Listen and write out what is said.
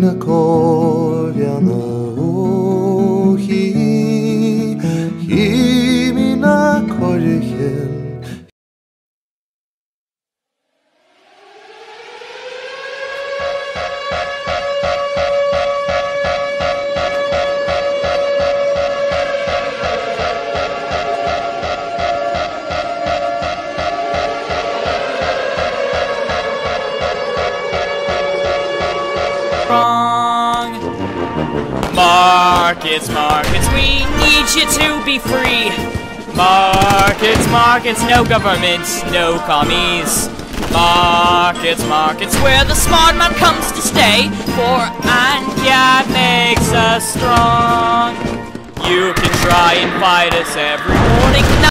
na mòrbheanna ó hí na corichin. Markets, markets, we need you to be free. Markets, markets, no governments, no commies. Markets, markets, where the smart man comes to stay. For ANCAP makes us strong. You can try and fight us every morning.